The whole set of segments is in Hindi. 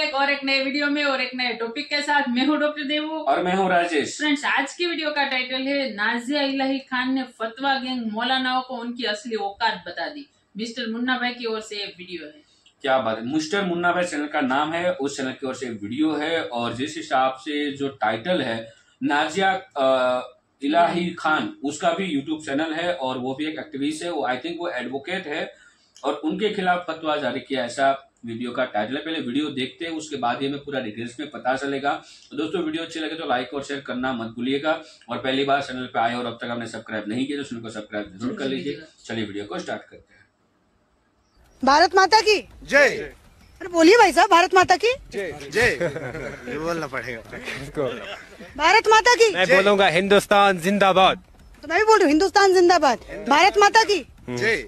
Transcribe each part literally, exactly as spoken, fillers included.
बैक और एक नए वीडियो में और एक नए टॉपिक के साथ। मैं हूँ डॉक्टर देवू और मैं हूँ राजेश। फ्रेंड्स, आज की वीडियो का टाइटल है नाजिया इलाही खान ने फतवा गैंग मौलानाओं को उनकी असली औकात बता दी। मिस्टर मुन्ना भाई की ओर से ये वीडियो है। क्या बात है, मिस्टर मुन्ना भाई चैनल का नाम है, उस चैनल की ओर से वीडियो है। और जिस हिसाब से जो टाइटल है नाजिया इलाही खान, उसका भी यूट्यूब चैनल है और वो भी एक एक्टिविस्ट है। वो आई थिंक वो एडवोकेट है और उनके खिलाफ फतवा जारी किया, ऐसा वीडियो का टाइटल है। पहले वीडियो देखते हैं, उसके बाद ये हमें पूरा डिटेल्स में पता चलेगा। तो दोस्तों, वीडियो अच्छी लगे तो लाइक और शेयर करना मत भूलिएगा। और पहली बार चैनल पे आए और अब तक आपने सब्सक्राइब नहीं किया तो चैनल को सब्सक्राइब जरूर कर लीजिए। चलिए वीडियो को स्टार्ट करते हैं। भारत माता की जय। अरे बोलिए भाई साहब, भारत माता की जय जय। ये बोलना पड़ेगा। भारत माता की मैं बोलूंगा हिंदुस्तान जिंदाबाद। तो मैं भी बोल रही हूँ हिंदुस्तान जिंदाबाद, भारत माता की जय।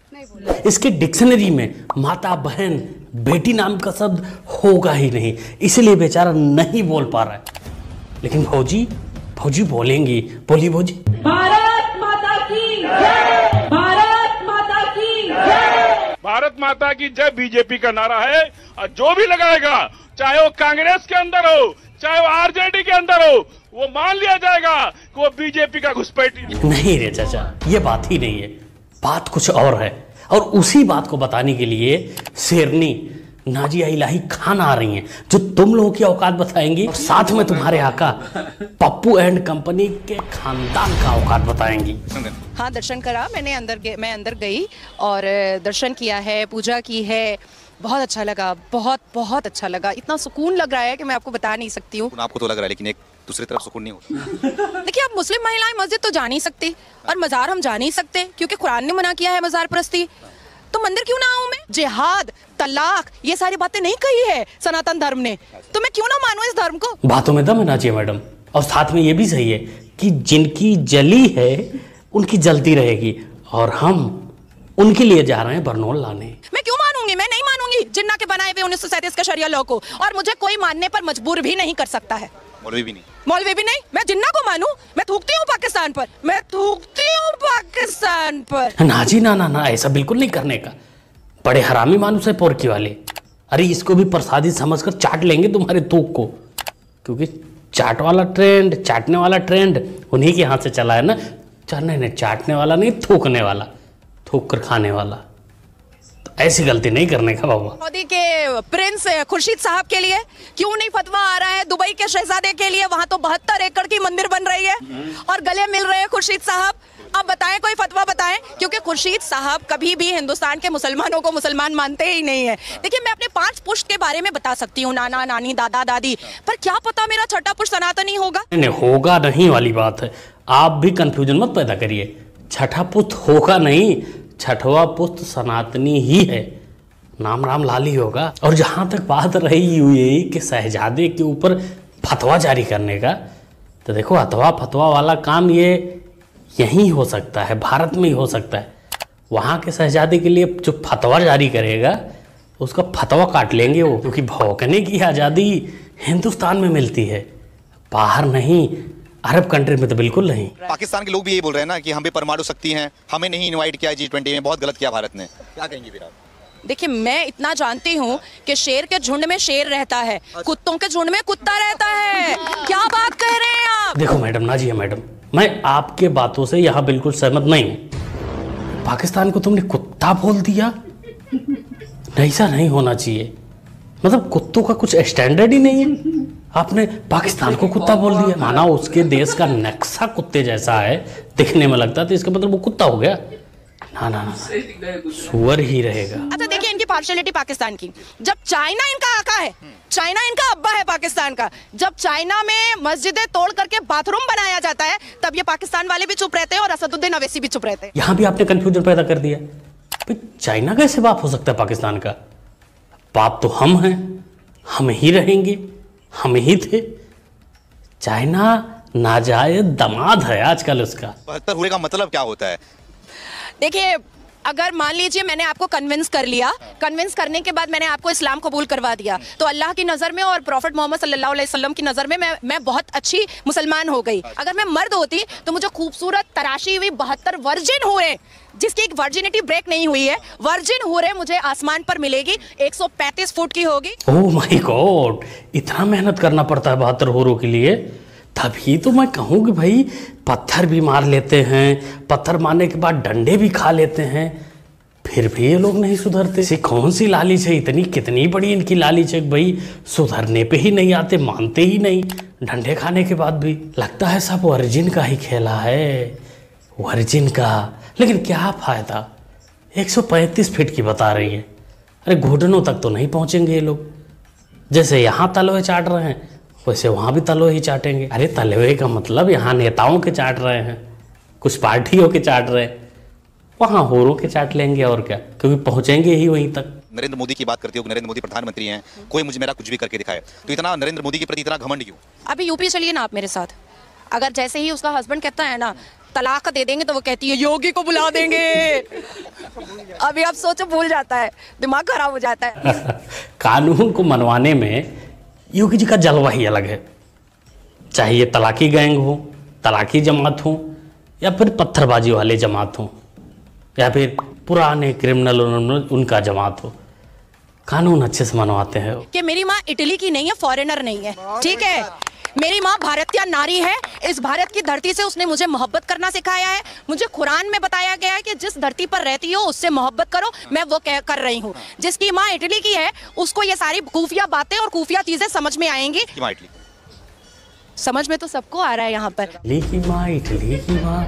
इसके डिक्शनरी में माता, बहन, बेटी नाम का शब्द होगा ही नहीं, इसलिए बेचारा नहीं बोल पा रहा है। लेकिन भौजी भौजी बोलेंगी। बोली भौजी। भारत माता की जय, भारत माता की जय। भारत माता की जय बीजेपी का नारा है और जो भी लगाएगा, चाहे वो कांग्रेस के अंदर हो, चाहे वो आरजेडी के अंदर हो, वो मान लिया जाएगा कि वो बीजेपी का घुसपैठी। नहीं रे चाचा, ये बात ही नहीं है, बात कुछ और है। और उसी बात को बताने के लिए शेरनी नाजिया इलाही खान आ रही हैं, जो तुम लोगों की औकात बताएंगी और साथ में तुम्हारे आका पप्पू एंड कंपनी के खानदान का औकात बताएंगी। हाँ, दर्शन करा मैंने, अंदर मैं अंदर गई और दर्शन किया है, पूजा की है। बहुत अच्छा लगा, बहुत बहुत अच्छा लगा। इतना सुकून लग रहा है कि मैं आपको बता नहीं सकती हूँ। आपको तो लग रहा है, लेकिन एक दूसरी तरफ सुकून नहीं होता। देखिए, आप मुस्लिम महिलाएं मस्जिद तो जा नहीं सकती और मजार हम जा नहीं सकते क्योंकि कुरान ने मना किया है मजार परस्ती। तो मंदिर क्यों ना आऊं मैं? जिहाद, तलाक, ये सारी बातें नहीं कही है सनातन धर्म ने, तो मैं क्यों ना मानूं इस धर्म को? बातों में दम होना चाहिए मैडम। और साथ में ये भी सही है कि जिनकी जली है उनकी जलती रहेगी, और हम उनके लिए जा रहे हैं बरनौल लाने। मैं क्यों मानूंगी? मैं नहीं मानूंगी जिन्ना के बनाए हुए उन्नीस सौ सैंतीस का शरिया लॉ को, और मुझे कोई मानने पर मजबूर भी नहीं कर सकता है। मौलवी भी नहीं, मौलवी भी नहीं। मैं जिन्ना को मानूं? मैं थूकती हूँ पाकिस्तान पर, मैं थूकती हूँ पाकिस्तान पर। ना जी ना ना ना, ऐसा बिल्कुल नहीं करने का। बड़े हरामी मानुस है पोरकी वाले। अरे इसको भी प्रसादी समझकर चाट लेंगे तुम्हारे थूक को, क्योंकि चाट वाला ट्रेंड, चाटने वाला ट्रेंड उन्हीं के हाथ से चला है ना। नहीं नहीं, चाटने वाला नहीं, थूकने वाला, थूक कर खाने वाला। तो ऐसी गलती नहीं करने का बाबा। मोदी के प्रिंस खुर्शीद साहब के लिए क्यों नहीं फतवा आ रहा है? दुबई के शहजादे के लिए वहां तो बहत्तर एकड़ की मंदिर बन रही है और गले मिल रहे हैं खुर्शीद साहब। अब बताएं, कोई फतवा बताएं, क्योंकि खुर्शीद साहब कभी भी हिंदुस्तान के मुसलमानों को मुसलमान मानते ही नहीं है। देखिए, मैं अपने पांच पुश्त के बारे में बता सकती हूँ, नाना नानी दादा दादी, पर क्या पता मेरा छठा पुश्त सनातनी होगा। नहीं, होगा नहीं वाली बात है। आप भी कंफ्यूजन मत पैदा करिए। छठा पुस्त होगा नहीं, छठवा पुस्त सनातनी ही है, नाम राम लाल ही होगा। और जहां तक बात रही हुई कि शहजादे के ऊपर फतवा जारी करने का, तो देखो अथवा फतवा वाला काम ये यहीं हो सकता है, भारत में ही हो सकता है। वहाँ के शहजादे के लिए जो फतवा जारी करेगा उसका फतवा काट लेंगे वो, क्योंकि भौंकने की आज़ादी हिंदुस्तान में मिलती है, बाहर नहीं। अरब कंट्री में तो बिल्कुल नहीं। पाकिस्तान के लोग भी यही बोल रहे हैं ना कि हम भी परमाणु शक्ति हैं, हमें नहीं इनवाइट किया जी ट्वेंटी में, बहुत गलत किया भारत ने। क्या कहेंगे फिर आप? देखिए, मैं इतना जानती हूँ कि शेर के झुंड में शेर रहता है, कुत्तों के झुंड में कुत्ता रहता है। क्या बात कह रहे हैं आप? देखो मैडम, ना जी मैडम, मैं आपके बातों से यहाँ बिल्कुल सहमत नहीं हूँ। पाकिस्तान को तुमने कुत्ता बोल दिया, ऐसा नहीं होना चाहिए। मतलब कुत्तों का कुछ स्टैंडर्ड ही नहीं है। आपने पाकिस्तान को कुत्ता बोल दिया, माना उसके देश का नक्शा कुत्ते जैसा है, दिखने में लगता है, तो इसका मतलब वो कुत्ता हो गया। ना ना ना, सुअर ही रहेगा। अच्छा देखिए, इनकी पार्शियलिटी पाकिस्तान की। जब चाइना इनका आका है, चाइना इनका अब्बा है पाकिस्तान का, जब चाइना में मस्जिदें तोड़ करके बाथरूम बनाया जाता है, तब ये पाकिस्तान वाले भी चुप रहते हैं और असदुद्दीन अवैसी भी चुप रहते हैं। यहाँ भी आपने कंफ्यूजन पैदा कर दिया। चाइना कैसे बाप हो सकता है पाकिस्तान का? बाप तो हम हैं, हम ही रहेंगे, हम ही थे। चाइना नाजायज दामाद है आजकल उसका। बहत्तर हुए का मतलब क्या होता है? देखिए, अगर मान लीजिए मैंने आपको कन्विंस कर लिया, कन्विंस करने के बाद मैंने आपको इस्लाम कबूल करवा दिया, तो अल्लाह की नज़र में और प्रॉफिट मोहम्मद सल्लल्लाहु अलैहि वसल्लम की नज़र में मैं मैं बहुत अच्छी मुसलमान हो गई। अगर मैं मर्द होती तो मुझे खूबसूरत तराशी हुई बहत्तर वर्जिन हो रहे, जिसकी एक वर्जिनिटी ब्रेक नहीं हुई है, वर्जिन हो रहे मुझे आसमान पर मिलेगी, एक सौ पैंतीस फुट की होगी। ओह माय गॉड, इतना मेहनत करना पड़ता है बहत्तर होरों के लिए? तभी तो मैं कहूँ कि भाई पत्थर भी मार लेते हैं, पत्थर मारने के बाद डंडे भी खा लेते हैं, फिर भी ये लोग नहीं सुधरते। सी कौन सी लालच है, इतनी कितनी बड़ी इनकी लालच है भाई, सुधरने पे ही नहीं आते, मानते ही नहीं, डंडे खाने के बाद भी। लगता है सब वर्जिन का ही खेला है, वर्जिन का। लेकिन क्या फ़ायदा, एक सौ पैंतीस फीट की बता रही है। अरे घुटनों तक तो नहीं पहुँचेंगे ये लोग। जैसे यहाँ तलवे चाट रहे हैं वैसे वहाँ भी तलवे ही चाटेंगे। अरे तलवे का मतलब यहाँ नेताओं के चाट रहे हैं, कुछ पार्टियों के चाट रहे हैं, वहाँ होरों के चाट लेंगे और क्या, क्योंकि पहुँचेंगे ही वहीं तक। नरेंद्र मोदी की बात करती हो, नरेंद्र मोदी प्रधानमंत्री हैं, कोई मुझे मेरा कुछ भी करके दिखाए, तो इतना नरेंद्र मोदी के प्रति इतना घमंड क्यों? अभी यूपी चलिए ना आप मेरे साथ, अगर जैसे ही उसका हस्बैंड कहता है ना तलाक दे देंगे तो वो कहती है योगी को बुला देंगे। अभी आप सोचो, भूल जाता है, दिमाग खराब हो जाता है। कानून को मनवाने में योगी जी का जलवा ही अलग है, चाहे ये तलाकी गैंग हो, तलाकी जमात हो, या फिर पत्थरबाजी वाले जमात हो, या फिर पुराने क्रिमिनल उनका जमात हो, कानून अच्छे से मनवाते हैं। कि मेरी माँ इटली की नहीं है, फॉरेनर नहीं है, ठीक है, मेरी माँ भारतीय नारी है। इस भारत की धरती से उसने मुझे मोहब्बत करना सिखाया है। मुझे कुरान में बताया गया है कि जिस धरती पर रहती हो उससे मोहब्बत करो, मैं वो कह कर रही हूँ। जिसकी माँ इटली की है उसको ये सारी खुफिया बातें और खुफिया चीजें समझ में आएंगी। समझ में तो सबको आ रहा है यहाँ पर। इटली की माँ, इटली की माँ,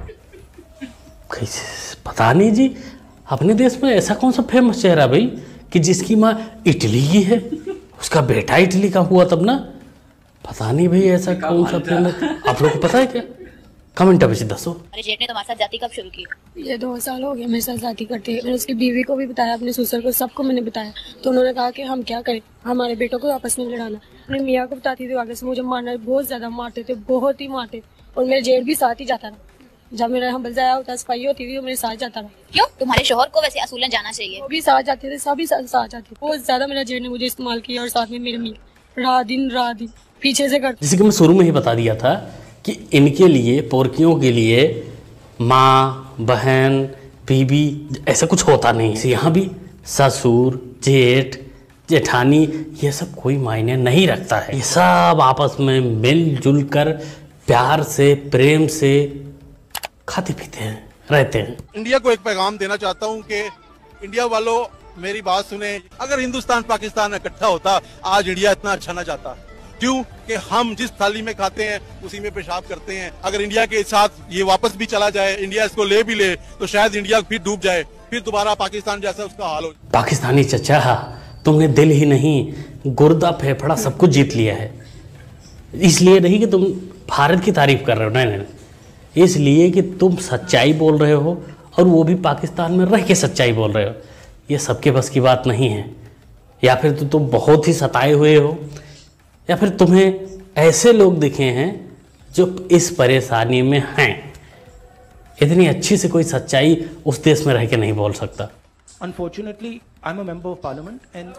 कैसे पता नहीं जी, अपने देश में ऐसा कौन सा फेमस चेहरा भाई कि जिसकी माँ इटली की है, उसका बेटा इटली का हुआ तब ना, पता नहीं भाई ऐसा कौन सा फेमस। आप लोग को पता है क्या? कमेंट में दसो। अरे जेठ ने तुम्हारे साथ जाति कब शुरू की? ये दो साल हो गए मेरे साथ जाति करते हैं। मैंने उसकी बीवी को भी बताया, अपने ससुर को, सबको मैंने बताया, तो उन्होंने कहा कि हम क्या करें, हमारे बेटों को आपस में लड़ाना। अपने मियाँ को बताती थी, आगे से मुझे मारना, बहुत ज्यादा मारते थे, बहुत ही मारते, और मेरे जेठ भी साथ ही जाता था। जब मेरा हम बजाया होता सफाई होती थी, वो मेरे साथ जाता था। क्यों? तुम्हारे शोहर को वैसे असूलन जाना चाहिए। वो भी साथ जाते थे, सभी साथ जाते थे। बहुत ज्यादा मेरा जेठ ने मुझे इस्तेमाल किया, और साथ में मेरे मियाँ रात दिन रात दिन पीछे से करते। जैसे कि मैं शुरू में ही बता दिया था कि इनके लिए, पोरकियों के लिए माँ, बहन, बीबी ऐसा कुछ होता नहीं। यहाँ भी ससुर, जेठ, जेठानी, ये सब कोई मायने नहीं रखता है। ये सब आपस में मिलजुल कर प्यार से, प्रेम से खाते पीते हैं, रहते हैं। इंडिया को एक पैगाम देना चाहता हूँ कि इंडिया वालों मेरी बात सुने। अगर हिंदुस्तान पाकिस्तान इकट्ठा होता, आज इंडिया इतना अच्छा ना जाता। क्यों? कि हम जिस थाली में खाते हैं उसी में पेशाब करते हैं। अगर इंडिया के साथ ये वापस भी चला जाए, इंडिया इसको ले भी ले, तो शायद इंडिया फिर डूब जाए, फिर दोबारा पाकिस्तान जैसा उसका हाल हो। पाकिस्तानी चचा, तुमने दिल ही नहीं, गुर्दा फेफड़ा सब कुछ जीत लिया है। इसलिए नहीं कि तुम भारत की तारीफ कर रहे हो, नहीं नहीं, इसलिए कि तुम सच्चाई बोल रहे हो, और वो भी पाकिस्तान में रह के सच्चाई बोल रहे हो। ये सबके बस की बात नहीं है। या फिर तो तुम बहुत ही सताए हुए हो, या फिर तुम्हें ऐसे लोग दिखे हैं जो इस परेशानी में हैं। इतनी अच्छी से कोई सच्चाई उस देश में रह के नहीं बोल सकता। Unfortunately, I'm a member of parliament and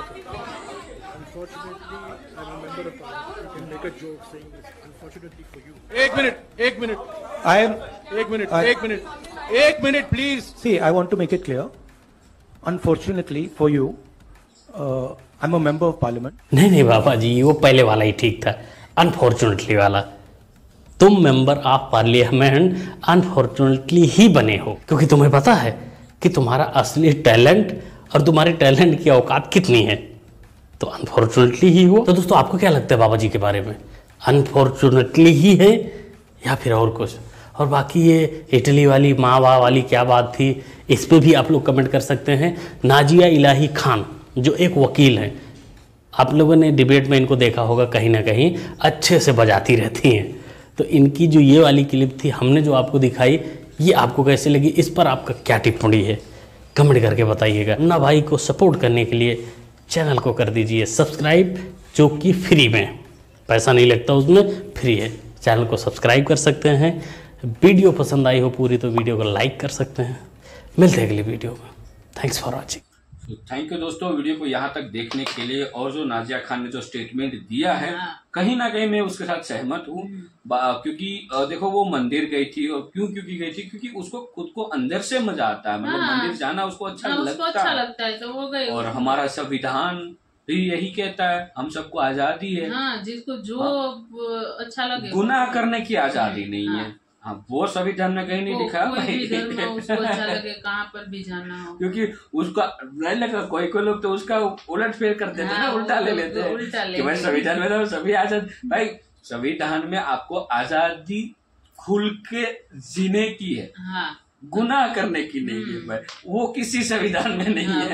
एक मिनट, एक मिनट, I am एक मिनट, I- एक मिनट, एक minute please. see I want to make it clear. Unfortunately for you, uh, I'm a member of parliament. नहीं नहीं बाबा जी, वो पहले वाला ही ठीक था, अनफॉर्चुनेटली वाला। तुम मेंबर ऑफ पार्लियामेंट अनफॉर्चुनेटली ही बने हो, क्योंकि तुम्हें पता है कि तुम्हारा असली टैलेंट और तुम्हारे टैलेंट की औकात कितनी है, तो अनफॉर्चुनेटली ही हो। तो दोस्तों, आपको क्या लगता है बाबा जी के बारे में, अनफॉर्चुनेटली ही है या फिर और कुछ? और बाकी ये इटली वाली माँ वाह वाली क्या बात थी, इस पर भी आप लोग कमेंट कर सकते हैं। नाजिया इलाही खान जो एक वकील हैं, आप लोगों ने डिबेट में इनको देखा होगा, कहीं ना कहीं अच्छे से बजाती रहती हैं। तो इनकी जो ये वाली क्लिप थी हमने जो आपको दिखाई, ये आपको कैसे लगी, इस पर आपका क्या टिप्पणी है, कमेंट करके बताइएगा। मुन्ना भाई को सपोर्ट करने के लिए चैनल को कर दीजिए सब्सक्राइब, जो कि फ्री में, पैसा नहीं लगता उसमें, फ्री है। चैनल को सब्सक्राइब कर सकते हैं। वीडियो पसंद आई हो पूरी तो वीडियो को लाइक कर सकते हैं। मिलते हैं अगली वीडियो में। Thanks for watching. Thank you दोस्तों, वीडियो को यहाँ तक देखने के लिए। और जो नाजिया खान ने जो स्टेटमेंट दिया है, कहीं ना कहीं मैं उसके साथ सहमत हूँ, क्योंकि देखो वो मंदिर गई थी, और क्यों क्योंकि गई थी, क्योंकि उसको खुद को अंदर से मजा आता है, मतलब मंदिर जाना उसको अच्छा लगता, अच्छा लगता है, तो वो गई। और हमारा संविधान भी यही कहता है, हम सबको आजादी है, हाँ, जिसको जो हाँ, अच्छा लगे। गुनाह करने की आजादी नहीं हाँ, है हाँ, वो संविधान में कहीं नहीं लिखा है, उसको अच्छा लगे कहाँ पर भी जाना हो, क्योंकि उसका नहीं लगा। कोई कोई लोग तो उसका उलट फेर कर देते हैं, उल्टा ले लेते हैं कि भाई संविधान में तो सभी आजाद। भाई संविधान में आपको आजादी खुल के जीने की है, हाँ, गुनाह करने की नहीं है भाई, वो किसी संविधान में नहीं हाँ, है।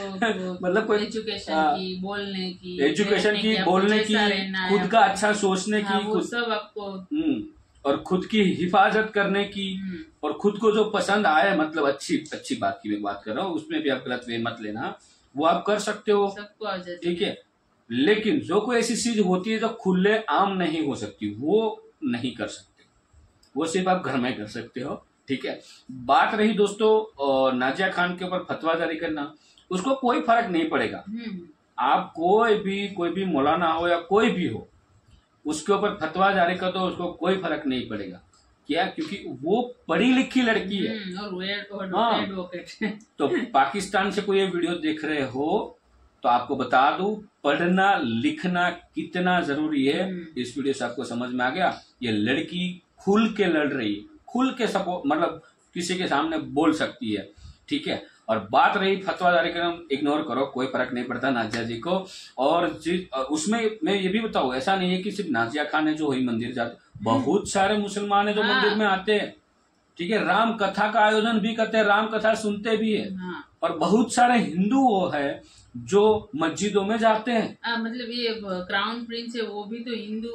मतलब कोई एजुकेशन की, बोलने की, एजुकेशन की, बोलने की, खुद का अच्छा सोचने की, वो सब आपको, और खुद की हिफाजत करने की, और खुद को जो पसंद आए, मतलब अच्छी अच्छी बात की मैं बात कर रहा हूँ, उसमें भी आप गलत वे मत लेना, वो आप कर सकते हो, ठीक है। लेकिन जो कोई ऐसी चीज होती है जो खुले आम नहीं हो सकती, वो नहीं कर सकते, वो सिर्फ आप घर में कर सकते हो, ठीक है। बात रही दोस्तों नाजिया खान के ऊपर फतवा जारी करना, उसको कोई फर्क नहीं पड़ेगा। आप कोई भी कोई भी मौलाना हो या कोई भी हो, उसके ऊपर फतवा जारी कर दो, उसको कोई फर्क नहीं पड़ेगा। क्या? क्योंकि वो पढ़ी लिखी लड़की है और हाँ। तो पाकिस्तान से कोई ये वीडियो देख रहे हो तो आपको बता दूं, पढ़ना लिखना कितना जरूरी है, इस वीडियो से आपको समझ में आ गया। ये लड़की खुल के लड़ रही है, खुल के सपोर्ट, मतलब किसी के सामने बोल सकती है, ठीक है। और बात रही फतवा जारी करना, इग्नोर करो, कोई फर्क नहीं पड़ता नाजिया जी को। और उसमें मैं ये भी बताऊं, ऐसा नहीं है कि सिर्फ नाजिया खान है जो वही मंदिर जाते, बहुत सारे मुसलमान है जो हाँ। मंदिर में आते हैं, ठीक है। राम कथा का आयोजन भी करते हैं, राम कथा सुनते भी है हाँ। और बहुत सारे हिंदू वो है जो मस्जिदों में जाते हैं। आ, मतलब ये क्राउन प्रिंस है, वो भी तो हिंदू,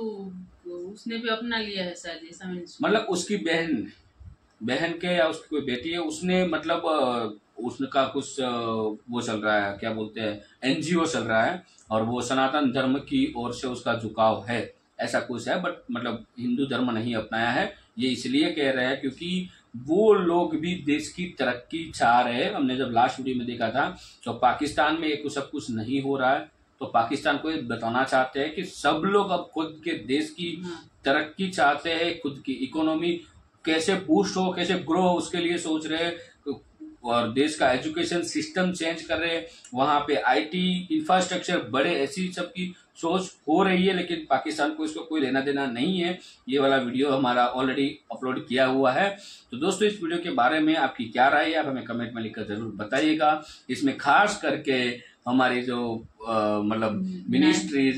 उसने भी अपना लिया है शायद, ऐसा मतलब उसकी बहन बहन के या उसकी कोई बेटी है, उसने मतलब उसका कुछ वो चल रहा है, क्या बोलते हैं, एनजीओ चल रहा है, और वो सनातन धर्म की ओर से उसका झुकाव है, ऐसा कुछ है। बट मतलब हिंदू धर्म नहीं अपनाया है, ये इसलिए कह रहे हैं क्योंकि वो लोग भी देश की तरक्की चाह रहे हैं। हमने जब लास्ट वीडियो में देखा था तो पाकिस्तान में एक सब कुछ नहीं हो रहा है, तो पाकिस्तान को ये बताना चाहते हैं कि सब लोग अब खुद के देश की तरक्की चाहते हैं, खुद की इकोनॉमी कैसे बूस्ट हो, कैसे ग्रो हो, उसके लिए सोच रहे हैं, और देश का एजुकेशन सिस्टम चेंज कर रहे हैं, वहां पे आईटी इंफ्रास्ट्रक्चर बड़े, ऐसी सबकी सोच हो रही है। लेकिन पाकिस्तान को इसको कोई लेना देना नहीं है। ये वाला वीडियो हमारा ऑलरेडी अपलोड किया हुआ है। तो दोस्तों इस वीडियो के बारे में आपकी क्या राय है, आप हमें कमेंट में लिखकर जरूर बताइएगा। इसमें खास करके हमारी जो मतलब मिनिस्ट्रीज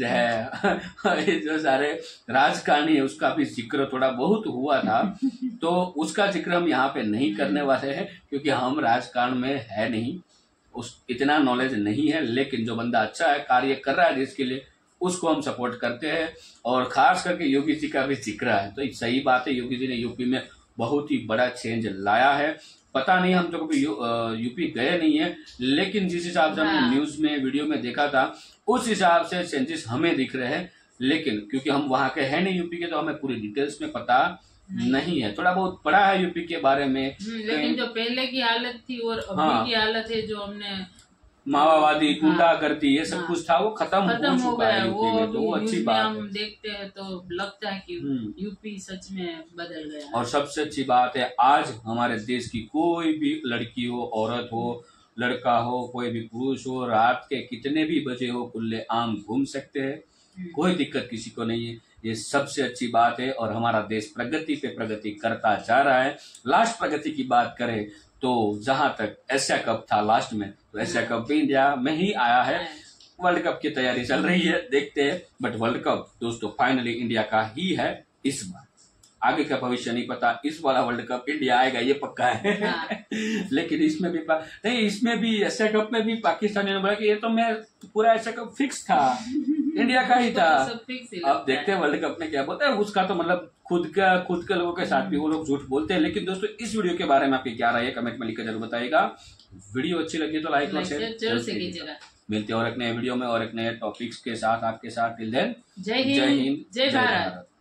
है जो सारे राजकारणी है, उसका भी जिक्र थोड़ा बहुत हुआ था, तो उसका जिक्र हम यहाँ पे नहीं करने वाले हैं क्योंकि हम राजकारण में है नहीं, उस इतना नॉलेज नहीं है। लेकिन जो बंदा अच्छा है, कार्य कर रहा है देश के लिए, उसको हम सपोर्ट करते हैं। और खास करके योगी जी का भी जिक्र है, तो सही बात है, योगी जी ने यूपी में बहुत ही बड़ा चेंज लाया है। पता नहीं, हम तो कभी यू, यूपी गए नहीं है, लेकिन जिस हिसाब से हमने न्यूज में वीडियो में देखा था उस हिसाब से चेंजेस हमें दिख रहे हैं। लेकिन क्योंकि हम वहां के हैं नहीं यूपी के, तो हमें पूरी डिटेल्स में पता नहीं, नहीं है। थोड़ा बहुत पढ़ा है यूपी के बारे में, लेकिन जो पहले की हालत थी और अभी हाँ, की हालत है, जो हमने माओवादी गुंडागर्दी ये सब हाँ, कुछ था, वो खत्म खत्म हो चुका है वो, में, तो वो अच्छी बात हम देखते हैं तो लगता है कि यूपी सच में बदल गया। और सबसे अच्छी बात है, आज हमारे देश की कोई भी लड़की हो, औरत हो, लड़का हो, कोई भी पुरुष हो, रात के कितने भी बजे हो, खुले आम घूम सकते हैं, कोई दिक्कत किसी को नहीं है। ये सबसे अच्छी बात है और हमारा देश प्रगति पे प्रगति करता जा रहा है। लास्ट प्रगति की बात करें तो जहां तक एशिया कप था लास्ट में, तो एशिया कप भी इंडिया में ही आया है। वर्ल्ड कप की तैयारी चल रही है, देखते हैं। बट वर्ल्ड कप दोस्तों फाइनली इंडिया का ही है इस बार, आगे का भविष्य नहीं पता। इस वाला वर्ल्ड कप इंडिया आएगा ये पक्का है हाँ। लेकिन इसमें भी नहीं, इसमें भी एशिया कप में भी पाकिस्तान ने बोला कि ये तो मैं पूरा एशिया कप फिक्स था, इंडिया का ही था। अब देखते हैं वर्ल्ड कप में क्या बोलते हैं। उसका तो मतलब खुद का खुद के लोगों के साथ भी वो लोग झूठ बोलते हैं। लेकिन दोस्तों इस वीडियो के बारे में आपकी क्या राय है, कमेंट में लिखकर जरूर बताइएगा। वीडियो अच्छी लगी तो लाइक और शेयर जरूर से कीजिएगा। मिलते हैं और एक नए वीडियो में और एक नए टॉपिक्स के साथ आपके साथ। टिल देन जय हिंद, जय भारत।